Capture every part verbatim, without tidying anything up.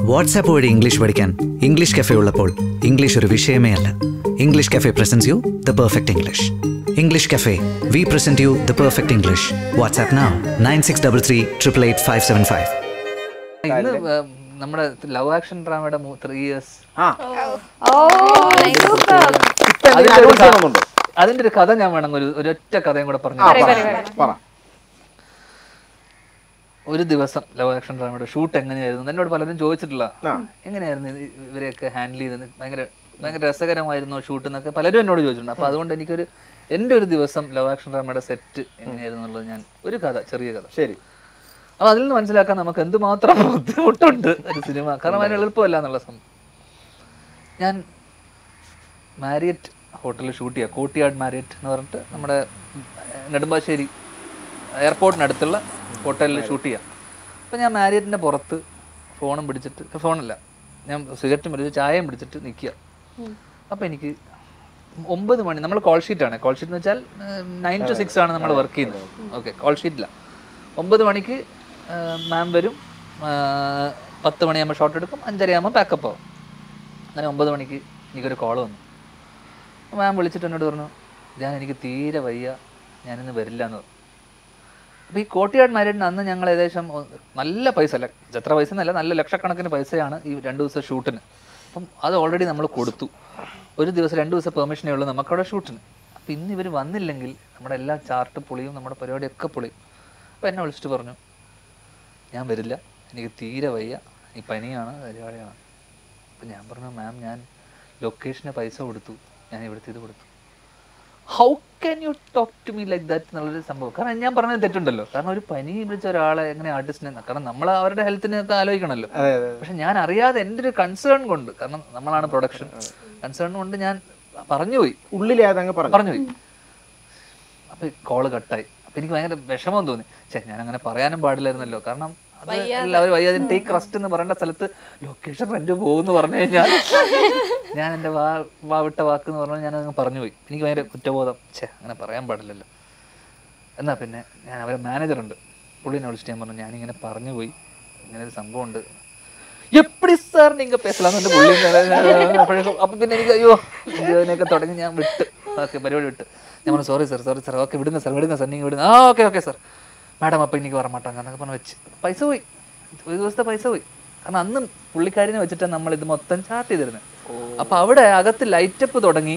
WhatsApp വഴി English പഠിക്കാൻ English cafe ഉള്ളപ്പോൾ ഇംഗ്ലീഷ് ഒരു വിഷയമേ അല്ല. English cafe presents you the perfect English. English cafe, we present you the perfect English. WhatsApp now nine six double three triple eight five seven five. നമ്മുടെ love action ഡ്രാമയുടെ three years അതിന്റെ ഒരു കഥ ഞാൻ വേണം ഒരു ഒരൊറ്റ കഥയും കൂടെ പറഞ്ഞു. ഒരു ദിവസം ലവ് ആക്ഷൻ ഡ്രാമയുടെ ഷൂട്ട് എങ്ങനെയായിരുന്നു എന്നോട് പലരും ചോദിച്ചിട്ടില്ല. എങ്ങനെയായിരുന്നു ഇവരെയൊക്കെ ഹാൻഡിൽ ചെയ്തത്, ഭയങ്കര ഭയങ്കര രസകരമായിരുന്നു ഷൂട്ട് എന്നൊക്കെ പലരും എന്നോട് ചോദിച്ചിട്ടുണ്ട്. അപ്പൊ അതുകൊണ്ട് എനിക്കൊരു എൻ്റെ ഒരു ദിവസം ലവ് ആക്ഷൻ ഡ്രാമയുടെ സെറ്റ് എങ്ങനെയായിരുന്നു എന്നുള്ളത് ഞാൻ ഒരു കഥ, ചെറിയ കഥ. ശരി. അപ്പൊ അതിൽ നിന്ന് മനസ്സിലാക്കാൻ നമുക്ക് എന്തുമാത്രം ബുദ്ധിമുട്ടുണ്ട് ഒരു സിനിമ, കാരണം അതിന് എളുപ്പമല്ല എന്നുള്ള സംഭവം. ഞാൻ മാരിയറ്റ് ഹോട്ടലിൽ ഷൂട്ട് ചെയ്യുക, കോട്ടിയാട് മാരിയറ്റ് എന്ന് പറഞ്ഞിട്ട് നമ്മുടെ നെടുമ്പാശ്ശേരി എയർപോർട്ടിനടുത്തുള്ള ഹോട്ടലിൽ ഷൂട്ട് ചെയ്യാം. അപ്പോൾ ഞാൻ മാരിയറ്റിൻ്റെ പുറത്ത് ഫോണും പിടിച്ചിട്ട്, ഫോണല്ല, ഞാൻ സിഗരറ്റും പിടിച്ച് ചായയും പിടിച്ചിട്ട് നിൽക്കുക. അപ്പോൾ എനിക്ക് ഒമ്പത് മണി, നമ്മൾ കോൾ ഷീറ്റാണ്, കോൾ ഷീറ്റ് എന്ന് വെച്ചാൽ നയൻ ടു സിക്സ് ആണ് നമ്മൾ വർക്ക് ചെയ്യുന്നത്. ഓക്കെ, കോൾ ഷീറ്റില്ല. ഒമ്പത് മണിക്ക് മാം വരും, പത്ത് മണിയാകുമ്പോൾ ഷോട്ട് എടുക്കും, അഞ്ചരയാകുമ്പോൾ പാക്കപ്പ് ആവും. അങ്ങനെ ഒമ്പത് മണിക്ക് എനിക്കൊരു കോൾ വന്നു. മാം വിളിച്ചിട്ട് എന്നോട് പറഞ്ഞു, ഞാൻ എനിക്ക് തീരെ വയ്യ, ഞാനിന്ന് വരില്ല എന്ന് പറഞ്ഞു. അപ്പോൾ ഈ കോട്ടിയാട് മാരിയറ്റിന് അന്ന് ഞങ്ങൾ ഏകദേശം നല്ല പൈസ, അല്ല എത്ര പൈസ എന്നല്ല, നല്ല ലക്ഷക്കണക്കിന് പൈസയാണ് ഈ രണ്ട് ദിവസം ഷൂട്ടിന്. അപ്പം അത് ഓൾറെഡി നമ്മൾ കൊടുത്തു. ഒരു ദിവസം രണ്ട് ദിവസം പെർമിഷനേ ഉള്ളൂ നമുക്കവിടെ ഷൂട്ടിന്. അപ്പം ഇന്ന് ഇവർ വന്നില്ലെങ്കിൽ നമ്മുടെ എല്ലാ ചാർട്ട് പൊളിയും, നമ്മുടെ പരിപാടിയൊക്കെ പൊളിയും. അപ്പോൾ എന്നെ വിളിച്ചിട്ട് പറഞ്ഞു, ഞാൻ വരില്ല, എനിക്ക് തീരെ വയ്യ, ഈ പനിയാണ്, പരിപാടിയാണ്. അപ്പം ഞാൻ പറഞ്ഞു, മാം ഞാൻ ലൊക്കേഷന് പൈസ കൊടുത്തു, ഞാൻ ഇവിടുത്തെ ഇത് കൊടുത്തു. How can you talk to me like that എന്നുള്ളൊരു സംഭവം. കാരണം ഞാൻ പറഞ്ഞത് തെറ്റുണ്ടല്ലോ. കാരണം ഒരു പനി പിടിച്ച ഒരാളെ എങ്ങനെ ആർട്ടിസ്റ്റിനെ, കാരണം നമ്മൾ അവരുടെ ഹെൽത്തിനൊക്കെ ആലോചിക്കണമല്ലോ. പക്ഷെ ഞാൻ അറിയാതെ എൻ്റെ ഒരു കൺസേൺ കൊണ്ട്, കാരണം നമ്മളാണ് പ്രൊഡക്ഷൻ, കൺസേൺ കൊണ്ട് ഞാൻ പറഞ്ഞുപോയി, ഉള്ളിലേതങ്ങ് പറഞ്ഞുപോയി. അപ്പം കോള് കട്ടായി. അപ്പം എനിക്ക് ഭയങ്കര വിഷമം തോന്നി. ചേ, ഞാൻ അങ്ങനെ പറയാനും പാടില്ലായിരുന്നല്ലോ. കാരണം അത് എല്ലാവരും വയ്യാതെ ടേക്ക് റെസ്റ്റ് എന്ന് പറയേണ്ട സ്ഥലത്ത് ലൊക്കേഷൻ റെന്റ് പോകുമെന്ന് പറഞ്ഞു കഴിഞ്ഞാൽ ഞാൻ എൻ്റെ വാ വാ വിട്ട വാക്ക് എന്ന് പറഞ്ഞാൽ ഞാനങ്ങ് പറഞ്ഞുപോയി. എനിക്ക് ഭയങ്കര കുറ്റബോധം. ചേ, അങ്ങനെ പറയാൻ പാടില്ലല്ലോ. എന്നാൽ പിന്നെ ഞാൻ അവരെ മാനേജറുണ്ട്, പുള്ളിനെ വിളിച്ചിട്ട് ഞാൻ പറഞ്ഞു, ഞാനിങ്ങനെ പറഞ്ഞു പോയി, ഇങ്ങനെ ഒരു സംഭവം ഉണ്ട്. എപ്പടി സാർ നിങ്ങൾ പേസലാന്ന് പുള്ളി. അപ്പോഴേക്കും അപ്പം പിന്നെ എനിക്ക് അയ്യോ ഇതിനൊക്കെ തുടങ്ങി ഞാൻ വിട്ട്, ഓക്കെ പരിപാടി വിട്ട്. ഞാൻ പറഞ്ഞു, sorry sir sorry sir okay വിടുന്ന സാർ വിടുന്ന സാർ നിങ്ങൾ വിടുന്ന. ആ ഓക്കെ ഓക്കെ സാർ മാഡം, അപ്പം എനിക്ക് വരമാട്ടാം എന്നൊക്കെ പറഞ്ഞ് വെച്ച് പൈസ പോയി, ഒരു ദിവസത്തെ പൈസ പോയി. കാരണം അന്ന് പുള്ളിക്കാരിനെ വെച്ചിട്ടാണ് നമ്മൾ ഇത് മൊത്തം ചാർട്ട് ചെയ്തിരുന്നത്. അപ്പം അവിടെ അകത്ത് ലൈറ്റപ്പ് തുടങ്ങി,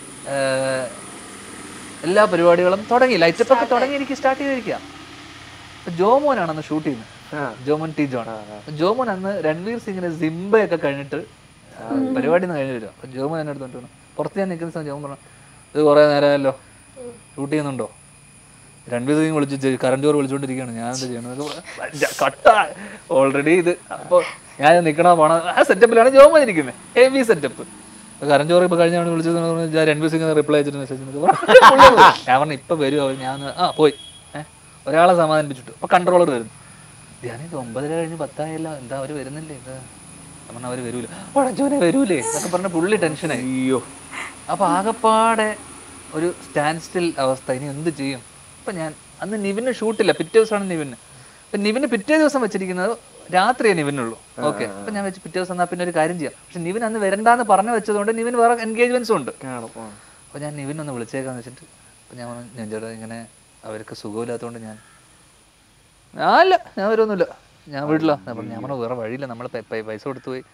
എല്ലാ പരിപാടികളും തുടങ്ങി, ലൈറ്റപ്പ് ഒക്കെ തുടങ്ങി എനിക്ക് സ്റ്റാർട്ട് ചെയ്തിരിക്കുക. അപ്പം ജോമോനാണ് അന്ന് ഷൂട്ട് ചെയ്യുന്നത്, ജോമോൻ ടി ജോൺ. ജോമോൻ അന്ന് രൺവീർ സിംഗിന് സിംബയൊക്കെ കഴിഞ്ഞിട്ട് പരിപാടി നിന്ന് കഴിഞ്ഞ് വരും. അപ്പം ജോമോൻ എന്നെ എടുത്തോണ്ട് പുറത്ത് ഞാൻ നിൽക്കുന്ന സമയം ജോമോൻ പറഞ്ഞു, ഇത് കുറേ നേരമല്ലോ ഷൂട്ട് ചെയ്യുന്നുണ്ടോ? രൺവീർ സിംഗ് വിളിച്ച് കരൺ ജോർ വിളിച്ചുകൊണ്ടിരിക്കുകയാണ്, ഞാൻ എന്താ ചെയ്യണത് കട്ട ഓൾറെഡി ഇത്. അപ്പോൾ ഞാൻ നിൽക്കണ പോണ ആ സെറ്റപ്പിലാണ് ജോമോൻ ഇരിക്കുന്നത്, ഹെവി സെറ്റപ്പ്. കരൺ ജോർ ഇപ്പോൾ കഴിഞ്ഞാണ് വിളിച്ചത്, രൺവീർ സിംഗ് റിപ്ലൈ അയച്ചിട്ട് മെസ്സേജ്. ഞാൻ പറഞ്ഞു ഇപ്പം വരും അവർ. ഞാൻ ആ പോയി ഏഹ് ഒരാളെ സമാധാനിപ്പിച്ചിട്ട് അപ്പോൾ കൺട്രോളർ വരുന്നു. ഞാനിത് ഒമ്പതര കഴിഞ്ഞ് പത്തായല്ല, എന്താ അവർ വരുന്നില്ലേ? ഇത് പറഞ്ഞാൽ അവർ വരൂല, പടച്ചോനെ വരൂലേ എന്നൊക്കെ പറഞ്ഞ പുള്ളി ടെൻഷനായി. അയ്യോ. അപ്പോൾ ആകെപ്പാടെ ഒരു സ്റ്റാൻഡ് സ്റ്റിൽ അവസ്ഥ, ഇനി എന്ത് ചെയ്യും? അപ്പം ഞാൻ അന്ന് നിവിന് ഷൂട്ടില്ല, പിറ്റേ ദിവസമാണ് നിവിന്. അപ്പം നിവിന് പിറ്റേ ദിവസം വെച്ചിരിക്കുന്നത് രാത്രിയേ നിവിനുള്ളൂ. ഓക്കെ, അപ്പം ഞാൻ വെച്ച് പിറ്റേ ദിവസം എന്നാൽ പിന്നെ ഒരു കാര്യം ചെയ്യാം. പക്ഷെ നിവിൻ അന്ന് വരണ്ടാന്ന് പറഞ്ഞു വെച്ചതുകൊണ്ട് നിവിന് വേറെ എൻഗേജ്മെൻറ്റ്സും ഉണ്ട്. അപ്പോൾ ഞാൻ നിവിനൊന്ന് വിളിച്ചേക്കാന്ന് വെച്ചിട്ട് അപ്പം ഞാൻ പറഞ്ഞു, ഞാൻ ചേട്ടാ ഇങ്ങനെ അവർക്ക് സുഖമില്ലാത്തതുകൊണ്ട് ഞാൻ അല്ല ഞാൻ വരുമൊന്നുമില്ല, ഞാൻ വീട്ടിലാണ്. അപ്പം ഞാൻ പറഞ്ഞു വേറെ വഴിയില്ല, നമ്മൾ പൈസ കൊടുത്തു പോയി.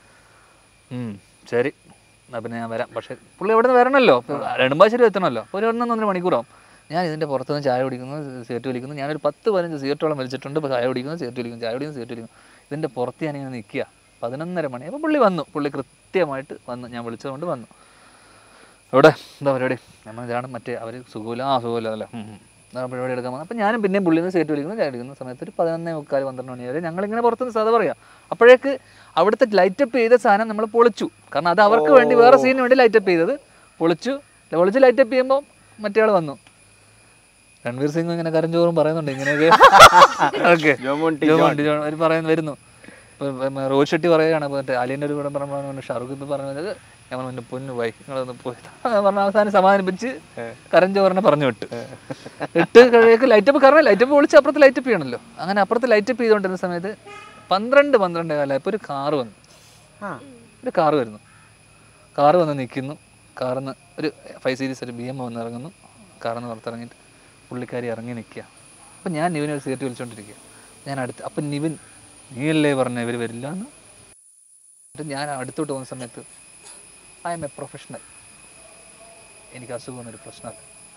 ശരി എന്നാൽ പിന്നെ ഞാൻ വരാം. പക്ഷേ പുള്ളി എവിടെ നിന്ന് വരണമല്ലോ, നെടുമ്പാശ്ശേരി എത്തണമല്ലോ, ഒരു ഒന്നൊന്നര മണിക്കൂറാവും. ഞാൻ ഇതിൻ്റെ പുറത്തുനിന്ന് ചായ കുടിക്കുന്നു, സിഗരറ്റ് വലിക്കുന്നു. ഞാനൊരു പത്ത് പതിനഞ്ച് സിഗരറ്റോളം വലിച്ചിട്ടുണ്ട്. ഇപ്പോൾ ചായ കുടിക്കുന്നു, സിഗരറ്റ് വലിക്കുന്നു, ചായ കുടിക്കുന്നു, സിഗരറ്റ് വലിക്കുന്നു. ഇതിൻ്റെ പുറത്ത് ഞാനിങ്ങനെ നിൽക്കുക. പതിനൊന്നര മണി അപ്പോൾ പുള്ളി വന്നു, പുള്ളി കൃത്യമായിട്ട് വന്നു, ഞാൻ വിളിച്ചതുകൊണ്ട് വന്നു. എവിടെ എന്താ പരിപാടി? നമ്മൾ ഇതാണ് മറ്റേ അവർ സുഖമില്ല, ആ സുഖമില്ല അല്ലേ, എന്താ പരിപാടി എടുക്കാൻ വന്നത്. അപ്പം ഞാനും പിന്നെയും പുള്ളിയിൽ നിന്ന് സിഗരറ്റ് വലിക്കുന്നു, ചായ കുടിക്കുന്ന സമയത്ത് ഒരു പതിനൊന്നേ മുക്കാൽ പന്ത്രണ്ട് മണി വരെ ഞങ്ങളിങ്ങനെ പുറത്തുനിന്ന് സാധ പറയാം. അപ്പോഴേക്ക് അവിടുത്തെ ലൈറ്റപ്പ് ചെയ്ത സാധനം നമ്മൾ പൊളിച്ചു. കാരണം അത് അവർക്ക് വേണ്ടി വേറെ സീനിന് വേണ്ടി ലൈറ്റപ്പ് ചെയ്തത് പൊളിച്ചു. പൊളിച്ച് ലൈറ്റപ്പ് ചെയ്യുമ്പോൾ മറ്റേ ആൾ വന്നു. രൺവീർ സിംഗ് ഇങ്ങനെ കരഞ്ചോറും പറയുന്നുണ്ട് ഇങ്ങനെയൊക്കെ. ഓക്കെ, അവർ പറയുന്നു വരുന്നു. ഇപ്പം റോഹിത് ഷെട്ടി പറയുകയാണ്, മറ്റേ അലിയൻ്റെ ഒരു കൂടെ പറഞ്ഞു ഷാറുഖ് ഇപ്പം പറഞ്ഞത്, ഞങ്ങൾ എൻ്റെ പൊന്നു പോയി നിങ്ങളൊന്ന് പോയി പറഞ്ഞ അവസാനം സമാധാനിപ്പിച്ച് കരഞ്ചോറിനെ പറഞ്ഞു വിട്ട് ഇട്ട് കഴിയൊക്കെ ലൈറ്റപ്പ്. കാരണം ലൈറ്റപ്പ് പൊളിച്ച് അപ്പുറത്ത് ലൈറ്റപ്പ് ചെയ്യണമല്ലോ. അങ്ങനെ അപ്പുറത്ത് ലൈറ്റപ്പ് ചെയ്തുകൊണ്ടിരുന്ന സമയത്ത് പന്ത്രണ്ട് പന്ത്രണ്ട് കാലമായപ്പോൾ ഒരു കാറ് വന്നു. ഒരു കാറ് വരുന്നു, കാറ് വന്ന് നിൽക്കുന്നു, കാറിൽ നിന്ന് ഒരു ഫൈവ് സീരീസ് ഒരു ബി എം വന്ന് ഇറങ്ങുന്നു, കാറിൽ നിന്ന് പുറത്തിറങ്ങിയിട്ട് പുള്ളിക്കാരി ഇറങ്ങി നിൽക്കുക. അപ്പം ഞാൻ നിവിനെ ഒരു സിഗരറ്റ് വിളിച്ചുകൊണ്ടിരിക്കുക. ഞാൻ അടുത്ത് അപ്പം നിവിൻ നീയല്ലേ പറഞ്ഞ ഇവർ വരില്ല എന്ന്. എന്നിട്ട് ഞാൻ അടുത്തോട്ട് പോകുന്ന സമയത്ത് ഐ എം എ പ്രൊഫഷണൽ, എനിക്ക് അസുഖമൊന്നൊരു പ്രശ്നമല്ല.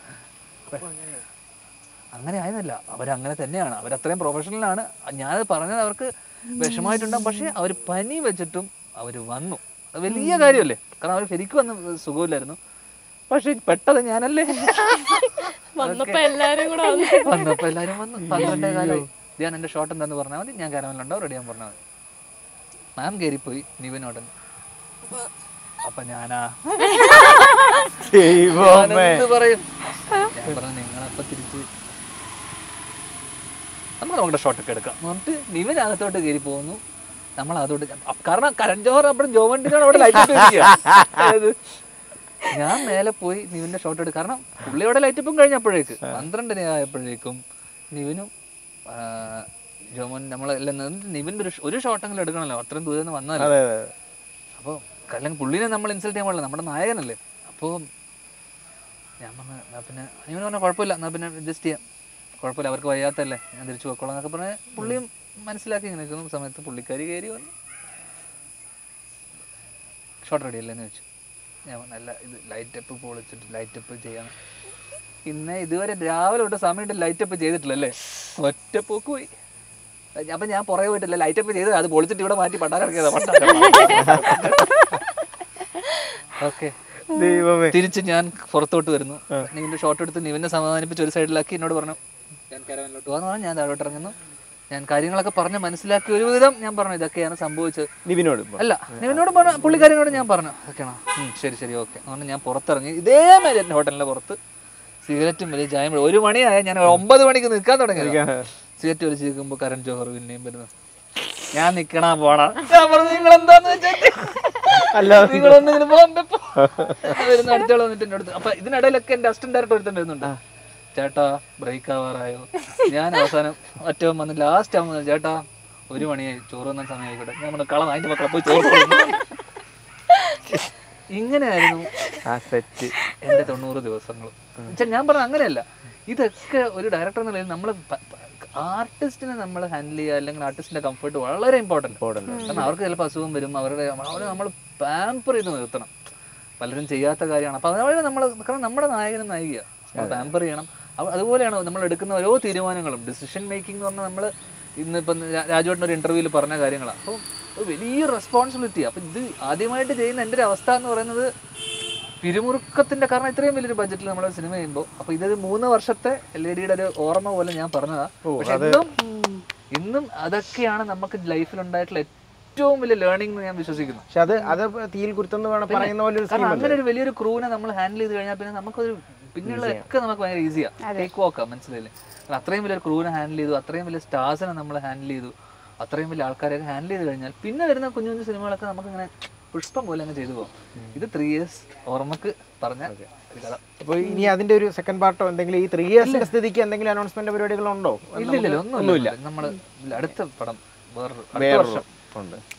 അങ്ങനെ ആയതല്ല, അവരങ്ങനെ തന്നെയാണ്, അവരത്രയും പ്രൊഫഷണലാണ്. ഞാനത് പറഞ്ഞത് അവർക്ക് വിഷമമായിട്ടുണ്ടാകും, പക്ഷേ അവർ പനി വെച്ചിട്ടും അവർ വന്നു. അത് വലിയ കാര്യമല്ലേ, കാരണം അവർ ശരിക്കും വന്ന് സുഖമില്ലായിരുന്നു. പക്ഷെ പെട്ടത് ഞാനല്ലേ, വന്നപ്പോ എല്ലാരും കൂടെ വന്നപ്പോ എല്ലാരും വന്നു. പന്ത്രണ്ടേ കാലമായി. ഞാൻ എൻ്റെ ഷോട്ട് എന്താന്ന് പറഞ്ഞാൽ മതി, ഞാൻ കാരമലുണ്ടാവും, റെഡി ആകാൻ പറഞ്ഞാൽ മതി. മാം കയറിപ്പോയി നിവിനോടൻ. അപ്പൊ ഞാനാ എന്ത് പറയും, ഞാൻ പറഞ്ഞു നിങ്ങളപ്പ തിരിച്ച് നമ്മൾ നമ്മുടെ ഷോട്ടൊക്കെ എടുക്കാം എന്നിട്ട് നിവിൻ അകത്തോട്ട് കയറി പോകുന്നു. നമ്മൾ അതോട്ട്, കാരണം കരൺ ജോഹർ അപ്പഴും ജോവണ്ടിനാണ് അവിടെ ലൈറ്റ് അതായത് ഞാൻ മേലെ പോയി നിവിൻ്റെ ഷോട്ട് എടുക്കും. കാരണം പുള്ളിയോടെ ലൈറ്റപ്പും കഴിഞ്ഞപ്പോഴേക്ക് പന്ത്രണ്ടിനെ ആയപ്പോഴേക്കും നിവിനും ജോമോൻ നമ്മളെല്ലാം നിവിൻ്റെ ഒരു ഒരു ഷോട്ടെങ്കിലും എടുക്കണമല്ലോ, അത്രയും ദൂരം നിന്ന് വന്നാലോ. അപ്പോൾ അല്ലെങ്കിൽ പുള്ളിനെ നമ്മൾ ഇൻസൾട്ട് ചെയ്യാൻ പാടില്ല, നമ്മുടെ നായകനല്ലേ. അപ്പോൾ ഞാൻ പറഞ്ഞു എന്നാൽ പിന്നെ നിവിന് പറഞ്ഞാൽ കുഴപ്പമില്ല, എന്നാൽ പിന്നെ അഡ്ജസ്റ്റ് ചെയ്യാം, കുഴപ്പമില്ല, അവർക്ക് വയ്യാത്തല്ലേ, ഞാൻ തിരിച്ചു പോയിക്കോളാം എന്നൊക്കെ പറഞ്ഞാൽ പുള്ളിയും മനസ്സിലാക്കി ഇങ്ങനെ നിൽക്കുന്ന സമയത്ത് പുള്ളിക്കാരി കയറി വന്നു. ഷോട്ട് റെഡി അല്ലേ എന്ന് ചോദിച്ചു. ഞാൻ നല്ല ഇത് ലൈറ്റപ്പ് പൊളിച്ചിട്ട് ലൈറ്റപ്പ് ചെയ്യാൻ പിന്നെ ഇതുവരെ രാവിലെ തൊട്ട് സമയത്ത് ലൈറ്റപ്പ് ചെയ്തിട്ടില്ലല്ലേ, ഒറ്റപ്പോക്ക് പോയി. അപ്പം ഞാൻ പുറകെ പോയിട്ടില്ല, ലൈറ്റപ്പ് ചെയ്ത് അത് പൊളിച്ചിട്ട് ഇവിടെ മാറ്റി പണ്ടാക്കിയതാ പണ്ടാക്ക. ഓക്കെ, തിരിച്ച് ഞാൻ പുറത്തോട്ട് വരുന്നു. നിവിൻ്റെ ഷോട്ട് എടുത്ത് നിവിനെ സമാധാനിപ്പിച്ച് ഒരു സൈഡിലാക്കി എന്നോട് പറഞ്ഞു ഞാൻ കരവനിലോട്ട് പോകാന്ന് പറഞ്ഞു. ഞാൻ താഴോട്ട് ഇറങ്ങുന്നു. ഞാൻ കാര്യങ്ങളൊക്കെ പറഞ്ഞ് മനസ്സിലാക്കി ഒരുവിധം ഞാൻ പറഞ്ഞു ഇതൊക്കെയാണ് സംഭവിച്ചത്. നിവിനോട് അല്ല നിവിനോട് പറഞ്ഞു, പുള്ളിക്കാരിനോട് ഞാൻ പറഞ്ഞു അതൊക്കെയാണോ, ശരി ശരി ഓക്കെ. അതുകൊണ്ട് ഞാൻ പുറത്തിറങ്ങി ഇതേമാതിരി എൻ്റെ ഹോട്ടലിൻ്റെ പുറത്ത് സിഗരറ്റും വലിയ ചായം. ഒരു മണിയായ ഞാൻ ഒമ്പത് മണിക്ക് നിൽക്കാൻ തുടങ്ങി. സിഗരറ്റ് വലിച്ച് നിൽക്കുമ്പോൾ കരൺ ജോഹർ പിന്നെയും വരുന്നു. ഞാൻ നിൽക്കണ പോണാ, ഞാൻ പറഞ്ഞു നിങ്ങളെന്താന്ന് വെച്ചാൽ നിങ്ങളൊന്നിങ്ങനെ വരുന്ന അടുത്തോളം വന്നിട്ട് എൻ്റെ അടുത്ത്. അപ്പൊ ഇതിനിടയിലൊക്കെ എൻ്റെ അസിസ്റ്റന്റ് ഡയറക്ടർ ഒരുത്തൻ വരുന്നുണ്ട്. ചേട്ടാ ബ്രേക്ക് ആവാറായോ? ഞാൻ അവസാനം ഒറ്റവും വന്ന് ലാസ്റ്റ് ആവുമ്പോൾ ചേട്ടാ ഒരു മണിയായി, ചോറ് വന്ന സമയം ആയിക്കോട്ടെ, ഞാൻ നമ്മുടെ കളം അതിന്റെ മക്കളെ പോയി ചോറ്. ഇങ്ങനെയായിരുന്നു ആ സെറ്റ് എൻ്റെ തൊണ്ണൂറ് ദിവസങ്ങൾ. ഞാൻ പറഞ്ഞത് അങ്ങനെയല്ല, ഇതൊക്കെ ഒരു ഡയറക്ടർ എന്ന നിലയിൽ നമ്മൾ ആർട്ടിസ്റ്റിനെ നമ്മൾ ഹാൻഡിൽ ചെയ്യുക, അല്ലെങ്കിൽ ആർട്ടിസ്റ്റിന്റെ കംഫർട്ട് വളരെ ഇമ്പോർട്ടൻറ്റ്. കാരണം അവർക്ക് ചിലപ്പോൾ അസുഖം വരും, അവരുടെ അവരെ നമ്മൾ പാമ്പർ ചെയ്ത് നിർത്തണം. പലരും ചെയ്യാത്ത കാര്യമാണ്. അപ്പോൾ അതുപോലെ നമ്മൾ, കാരണം നമ്മുടെ നായകനും നായികയാണ്, നമ്മൾ പാമ്പർ ചെയ്യണം. അതുപോലെയാണ് നമ്മൾ എടുക്കുന്ന ഓരോ തീരുമാനങ്ങളും. ഡിസിഷൻ മേക്കിംഗ് എന്ന് പറഞ്ഞാൽ നമ്മൾ ഇന്നിപ്പം രാജുവേട്ടൻ ഒരു ഇന്റർവ്യൂവിൽ പറഞ്ഞ കാര്യങ്ങളാണ്. അപ്പോൾ ഒരു വലിയ റെസ്പോൺസിബിലിറ്റി. അപ്പം ഇത് ആദ്യമായിട്ട് ചെയ്യുന്ന എൻ്റെ ഒരു അവസ്ഥ എന്ന് പറയുന്നത് പിരിമുറുക്കത്തിൻ്റെ, കാരണം ഇത്രയും വലിയൊരു ബഡ്ജറ്റിൽ നമ്മൾ സിനിമ ചെയ്യുമ്പോൾ. അപ്പോൾ ഇതൊരു മൂന്ന് വർഷത്തെ എൽ ഇ ഡിയുടെ ഒരു ഓർമ്മ പോലെ ഞാൻ പറഞ്ഞതാ. പക്ഷെ ഇന്നും ഇന്നും അതൊക്കെയാണ് നമുക്ക് ലൈഫിലുണ്ടായിട്ടുള്ള ഏറ്റവും വലിയ ലേണിംഗ് എന്ന് ഞാൻ വിശ്വസിക്കുന്നു. പക്ഷെ അത് അത് തീയിൽ കുരുത്തെന്ന് പറയുന്ന പോലെ അങ്ങനെ ഒരു വലിയൊരു ക്രൂവിനെ നമ്മൾ ഹാൻഡിൽ ചെയ്ത് കഴിഞ്ഞാൽ പിന്നെ നമുക്കൊരു പിന്നെയുള്ളതൊക്കെ നമുക്ക് ഭയങ്കര ഈസിയാണ്, ടേക്ക് വാക്കാം, മനസ്സിലായില്ലേ? അത്രയും വലിയൊരു ക്രൂവിനെ ഹാൻഡിൽ ചെയ്തു, അത്രയും വലിയ സ്റ്റാർസിനെ നമ്മൾ ഹാൻഡിൽ ചെയ്തു, അത്രയും വലിയ ആൾക്കാരെയൊക്കെ ഹാൻഡിൽ ചെയ്ത് കഴിഞ്ഞാൽ പിന്നെ വരുന്ന കുഞ്ഞു കുഞ്ഞു സിനിമകളൊക്കെ നമുക്കിങ്ങനെ പുഷ്പം പോലെ അങ്ങ് ചെയ്തു പോകും. ഇത് ത്രീ ഇയേഴ്സ് ഓർമ്മക്ക് പറഞ്ഞ കഥ. അപ്പോൾ ഇനി അതിന്റെ ഒരു സെക്കൻഡ് പാർട്ടോ എന്തെങ്കിലും ഈ ത്രീ ഇയേഴ്സിന്റെ സ്ഥിതിക്ക് എന്തെങ്കിലും അനൗൺസ്മെന്റ് പരിപാടികളുണ്ടോ? ഇല്ലില്ല, ഒന്നുമില്ല. നമ്മൾ അടുത്ത പടം വേറൊരു വർഷം ഉണ്ട്.